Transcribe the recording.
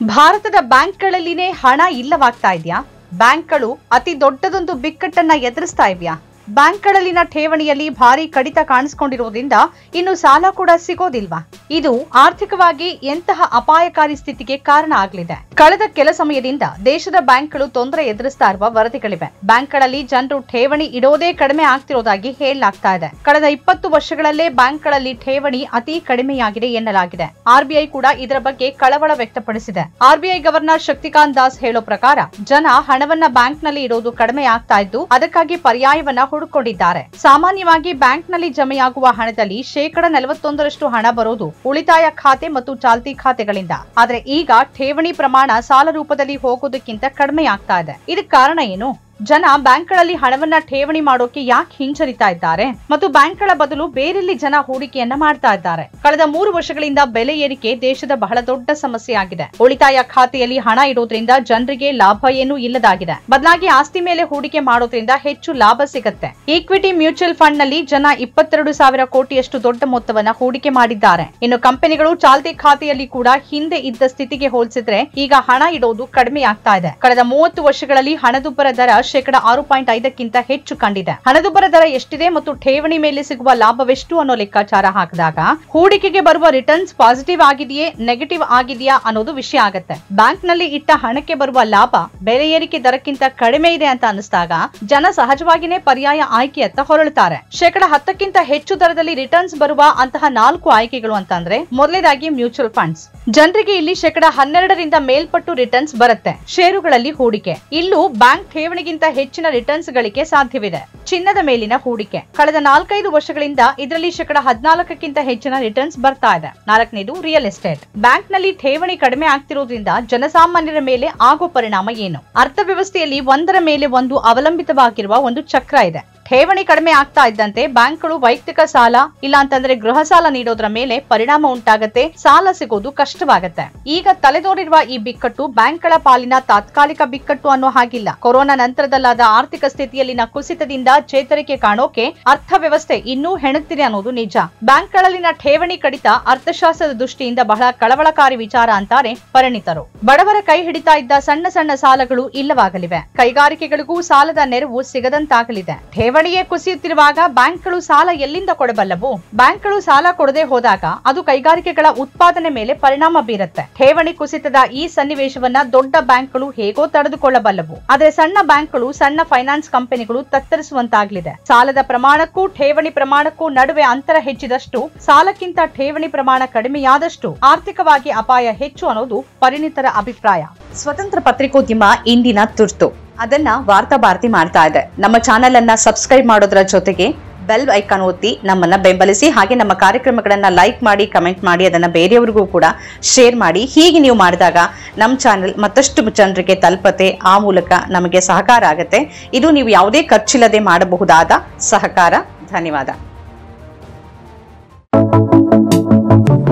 ಭಾರತದ ಬ್ಯಾಂಕ್ಗಳಲ್ಲಿನೇ ಹಣ ಇಲ್ಲವಾಗ್ತಾ ಇದೆಯಾ? ಬ್ಯಾಂಕ್ಗಳು ಅತಿ ದೊಡ್ಡದೊಂದು ಬಿಕ್ಕಟ್ಟನ್ನ ಎದುರಿಸ್ತಾ ಇವೆಯಾ? ಬ್ಯಾಂಕ್ಗಳಲ್ಲಿನ ಠೇವಣಿಯಲ್ಲಿ ಭಾರಿ ಕಡಿತ ಕಾಣಿಸಿಕೊಂಡಿರುವುದರಿಂದ ಇನ್ನು ಸಾಲ ಕೂಡ ಸಿಗೋದಿಲ್ವಾ? ಇದು ಆರ್ಥಿಕವಾಗಿ ಎಂತಹ ಅಪಾಯಕಾರಿ ಸ್ಥಿತಿಗೆ ಕಾರಣ ಆಗಲಿದೆ. ಕಳೆದ ಕೆಲ ಸಮಯದಿಂದ ದೇಶದ ಬ್ಯಾಂಕ್ಗಳು ತೊಂದರೆ ಎದುರಿಸ್ತಾ ಇರುವ ವರದಿಗಳಿವೆ. ಬ್ಯಾಂಕ್ಗಳಲ್ಲಿ ಜನರು ಠೇವಣಿ ಇಡೋದೇ ಕಡಿಮೆ ಆಗ್ತಿರೋದಾಗಿ ಹೇಳಲಾಗ್ತಾ ಇದೆ. ಕಳೆದ 20 ವರ್ಷಗಳಲ್ಲೇ ಬ್ಯಾಂಕ್ಗಳಲ್ಲಿ ಠೇವಣಿ ಅತಿ ಕಡಿಮೆಯಾಗಿದೆ ಎನ್ನಲಾಗಿದೆ. ಆರ್ಬಿಐ ಕೂಡ ಇದರ ಬಗ್ಗೆ ಕಳವಳ ವ್ಯಕ್ತಪಡಿಸಿದೆ. ಆರ್ಬಿಐ ಗವರ್ನರ್ ಶಕ್ತಿಕಾಂತ್ ದಾಸ್ ಹೇಳೋ ಪ್ರಕಾರ ಜನ ಹಣವನ್ನ ಬ್ಯಾಂಕ್ನಲ್ಲಿ ಇಡೋದು ಕಡಿಮೆ ಆಗ್ತಾ ಇದ್ದು ಅದಕ್ಕಾಗಿ ಪರ್ಯಾಯವನ್ನ ಹುಡುಕೊಂಡಿದ್ದಾರೆ. ಸಾಮಾನ್ಯವಾಗಿ ಬ್ಯಾಂಕ್ನಲ್ಲಿ ಜಮೆಯಾಗುವ ಹಣದಲ್ಲಿ 41% ಹಣ ಬರೋದು ಉಳಿತಾಯ ಖಾತೆ ಮತ್ತು ಚಾಲ್ತಿ ಖಾತೆಗಳಿಂದ. ಆದ್ರೆ ಈಗ ಠೇವಣಿ ಪ್ರಮಾಣ ಸಾಲ ರೂಪದಲ್ಲಿ ಹೋಗೋದಕ್ಕಿಂತ ಕಡಿಮೆ ಆಗ್ತಾ ಇದೆ. ಇದಕ್ಕೆ ಕಾರಣ ಏನು? ಜನ ಬ್ಯಾಂಕ್ಗಳಲ್ಲಿ ಹಣವನ್ನ ಠೇವಣಿ ಮಾಡೋಕೆ ಯಾಕೆ ಹಿಂಜರಿತಾ ಇದ್ದಾರೆ ಮತ್ತು ಬ್ಯಾಂಕ್ಗಳ ಬದಲು ಬೇರೆಲ್ಲಿ ಜನ ಹೂಡಿಕೆಯನ್ನ ಮಾಡ್ತಾ ಇದ್ದಾರೆ? ಕಳೆದ 3 ವರ್ಷಗಳಿಂದ ಬೆಲೆ ಏರಿಕೆ ದೇಶದ ಬಹಳ ದೊಡ್ಡ ಸಮಸ್ಯೆ ಆಗಿದೆ. ಉಳಿತಾಯ ಖಾತೆಯಲ್ಲಿ ಹಣ ಇಡೋದ್ರಿಂದ ಜನರಿಗೆ ಲಾಭ ಏನೂ ಇಲ್ಲದಾಗಿದೆ. ಬದಲಾಗಿ ಆಸ್ತಿ ಮೇಲೆ ಹೂಡಿಕೆ ಮಾಡೋದ್ರಿಂದ ಹೆಚ್ಚು ಲಾಭ ಸಿಗುತ್ತೆ. ಈಕ್ವಿಟಿ ಮ್ಯೂಚುವಲ್ ಫಂಡ್ ನಲ್ಲಿ ಜನ 22,000 ಕೋಟಿಯಷ್ಟು ದೊಡ್ಡ ಮೊತ್ತವನ್ನ ಹೂಡಿಕೆ ಮಾಡಿದ್ದಾರೆ. ಇನ್ನು ಕಂಪನಿಗಳು ಚಾಲ್ತಿ ಖಾತೆಯಲ್ಲಿ ಕೂಡ ಹಿಂದೆ ಇದ್ದ ಸ್ಥಿತಿಗೆ ಹೋಲಿಸಿದ್ರೆ ಈಗ ಹಣ ಇಡೋದು ಕಡಿಮೆ ಆಗ್ತಾ ಇದೆ. ಕಳೆದ 30 ವರ್ಷಗಳಲ್ಲಿ ಹಣದುಬ್ಬರ ದರ 6.5ಕ್ಕಿಂತ ಹೆಚ್ಚು ಕಂಡಿದೆ. ಹಣದುಬ್ಬರ ದರ ಎಷ್ಟಿದೆ ಮತ್ತು ಠೇವಣಿ ಮೇಲೆ ಸಿಗುವ ಲಾಭವೆಷ್ಟು ಅನ್ನೋ ಲೆಕ್ಕಾಚಾರ ಹಾಕಿದಾಗ ಹೂಡಿಕೆಗೆ ಬರುವ ರಿಟರ್ನ್ಸ್ ಪಾಸಿಟಿವ್ ಆಗಿದೆಯೇ ನೆಗೆಟಿವ್ ಆಗಿದೆಯಾ ಅನ್ನೋದು ವಿಷಯ ಆಗುತ್ತೆ. ಬ್ಯಾಂಕ್ ನಲ್ಲಿ ಇಟ್ಟ ಹಣಕ್ಕೆ ಬರುವ ಲಾಭ ಬೆಲೆ ಏರಿಕೆ ದರಕ್ಕಿಂತ ಕಡಿಮೆ ಇದೆ ಅಂತ ಅನಿಸಿದಾಗ ಜನ ಸಹಜವಾಗಿನೇ ಪರ್ಯಾಯ ಆಯ್ಕೆಯತ್ತ ಹೊರಳುತ್ತಾರೆ. 10ಕ್ಕಿಂತ ಹೆಚ್ಚು ದರದಲ್ಲಿ ರಿಟರ್ನ್ಸ್ ಬರುವ ಅಂತಹ 4 ಆಯ್ಕೆಗಳು ಅಂತಂದ್ರೆ ಮೊದಲನೇದಾಗಿ ಮ್ಯೂಚುವಲ್ ಫಂಡ್ಸ್. ಜನರಿಗೆ ಇಲ್ಲಿ 12% ಮೇಲ್ಪಟ್ಟು ರಿಟರ್ನ್ಸ್ ಬರುತ್ತೆ. ಷೇರುಗಳಲ್ಲಿ ಹೂಡಿಕೆ. ಇಲ್ಲೂ ಬ್ಯಾಂಕ್ ಠೇವಣಿಗಿಂತ ಹೆಚ್ಚಿನ ರಿಟರ್ನ್ಸ್ ಗಳಿಕೆ ಸಾಧ್ಯವಿದೆ. ಚಿನ್ನದ ಮೇಲಿನ ಹೂಡಿಕೆ. ಕಳೆದ 4-5 ವರ್ಷಗಳಿಂದ ಇದರಲ್ಲಿ 14%ಕ್ಕಿಂತ ಹೆಚ್ಚಿನ ರಿಟರ್ನ್ಸ್ ಬರ್ತಾ ಇದೆ. 4ನೇದು ರಿಯಲ್ ಎಸ್ಟೇಟ್. ಬ್ಯಾಂಕ್ ನಲ್ಲಿ ಠೇವಣಿ ಕಡಿಮೆ ಆಗ್ತಿರೋದ್ರಿಂದ ಜನಸಾಮಾನ್ಯರ ಮೇಲೆ ಆಗೋ ಪರಿಣಾಮ ಏನು? ಅರ್ಥವ್ಯವಸ್ಥೆಯಲ್ಲಿ ಒಂದರ ಮೇಲೆ ಒಂದು ಅವಲಂಬಿತವಾಗಿರುವ ಒಂದು ಚಕ್ರ ಇದೆ. ಠೇವಣಿ ಕಡಿಮೆ ಆಗ್ತಾ ಇದ್ದಂತೆ ಬ್ಯಾಂಕ್ಗಳು ವೈಯಕ್ತಿಕ ಸಾಲ ಇಲ್ಲ ಅಂತಂದ್ರೆ ಗೃಹ ಸಾಲ ನೀಡೋದ್ರ ಮೇಲೆ ಪರಿಣಾಮ ಉಂಟಾಗತ್ತೆ. ಸಾಲ ಸಿಗೋದು ಕಷ್ಟವಾಗತ್ತೆ. ಈಗ ತಲೆದೋರಿರುವ ಈ ಬಿಕ್ಕಟ್ಟು ಬ್ಯಾಂಕ್ಗಳ ಪಾಲಿನ ತಾತ್ಕಾಲಿಕ ಬಿಕ್ಕಟ್ಟು ಅನ್ನೋ ಹಾಗಿಲ್ಲ. ಕೊರೋನಾ ನಂತರದಲ್ಲಾದ ಆರ್ಥಿಕ ಸ್ಥಿತಿಯಲ್ಲಿನ ಕುಸಿತದಿಂದ ಚೇತರಿಕೆ ಕಾಣೋಕೆ ಅರ್ಥವ್ಯವಸ್ಥೆ ಇನ್ನೂ ಹೆಣಗ್ತಿದೆ ಅನ್ನೋದು ನಿಜ. ಬ್ಯಾಂಕ್ಗಳಲ್ಲಿನ ಠೇವಣಿ ಕಡಿತ ಅರ್ಥಶಾಸ್ತ್ರದ ದೃಷ್ಟಿಯಿಂದ ಬಹಳ ಕಳವಳಕಾರಿ ವಿಚಾರ ಅಂತಾರೆ ಪರಿಣಿತರು. ಬಡವರ ಕೈ ಹಿಡಿತಾ ಇದ್ದ ಸಣ್ಣ ಸಣ್ಣ ಸಾಲಗಳು ಇಲ್ಲವಾಗಲಿವೆ. ಕೈಗಾರಿಕೆಗಳಿಗೂ ಸಾಲದ ನೆರವು ಸಿಗದಂತಾಗಲಿದೆ. ಠೇವಣಿಯೇ ಕುಸಿಯುತ್ತಿರುವಾಗ ಬ್ಯಾಂಕ್ಗಳು ಸಾಲ ಎಲ್ಲಿಂದ ಕೊಡಬಲ್ಲವು? ಬ್ಯಾಂಕ್ಗಳು ಸಾಲ ಕೊಡದೆ ಹೋದಾಗ ಅದು ಕೈಗಾರಿಕೆಗಳ ಉತ್ಪಾದನೆ ಮೇಲೆ ಪರಿಣಾಮ ಬೀರುತ್ತೆ. ಠೇವಣಿ ಕುಸಿತದ ಈ ಸನ್ನಿವೇಶವನ್ನ ದೊಡ್ಡ ಬ್ಯಾಂಕ್ಗಳು ಹೇಗೋ ತಡೆದುಕೊಳ್ಳಬಲ್ಲವು. ಆದ್ರೆ ಸಣ್ಣ ಬ್ಯಾಂಕ್ಗಳು, ಸಣ್ಣ ಫೈನಾನ್ಸ್ ಕಂಪನಿಗಳು ತತ್ತರಿಸುವಂತಾಗಲಿದೆ. ಸಾಲದ ಪ್ರಮಾಣಕ್ಕೂ ಠೇವಣಿ ಪ್ರಮಾಣಕ್ಕೂ ನಡುವೆ ಅಂತರ ಹೆಚ್ಚಿದಷ್ಟು, ಸಾಲಕ್ಕಿಂತ ಠೇವಣಿ ಪ್ರಮಾಣ ಕಡಿಮೆಯಾದಷ್ಟು ಆರ್ಥಿಕವಾಗಿ ಅಪಾಯ ಹೆಚ್ಚು ಅನ್ನೋದು ಪರಿಣಿತರ ಅಭಿಪ್ರಾಯ. ಸ್ವತಂತ್ರ ಪತ್ರಿಕೋದ್ಯಮ ಇಂದಿನ ತುರ್ತು. ಅದನ್ನ ವಾರ್ತಾ ಭಾರತಿ ಮಾಡ್ತಾ ಇದೆ. ನಮ್ಮ ಚಾನೆಲ್ ಅನ್ನ ಸಬ್ಸ್ಕ್ರೈಬ್ ಮಾಡೋದ್ರ ಜೊತೆಗೆ ಬೆಲ್ ಐಕಾನ್ ಒತ್ತಿ ನಮ್ಮನ್ನ ಬೆಂಬಲಿಸಿ. ಹಾಗೆ ನಮ್ಮ ಕಾರ್ಯಕ್ರಮಗಳನ್ನ ಲೈಕ್ ಮಾಡಿ, ಕಮೆಂಟ್ ಮಾಡಿ, ಅದನ್ನ ಬೇರೆಯವರಿಗೂ ಕೂಡ ಶೇರ್ ಮಾಡಿ. ಹೀಗೆ ನೀವು ಮಾಡಿದಾಗ ನಮ್ಮ ಚಾನೆಲ್ ಮತ್ತಷ್ಟು ಜನರಿಗೆ ತಲುಪತ್ತೆ. ಆ ಮೂಲಕ ನಮಗೆ ಸಹಕಾರ ಆಗತ್ತೆ. ಇದು ನೀವು ಯಾವುದೇ ಖರ್ಚಿಲ್ಲದೆ ಮಾಡಬಹುದಾದ ಸಹಕಾರ. ಧನ್ಯವಾದ.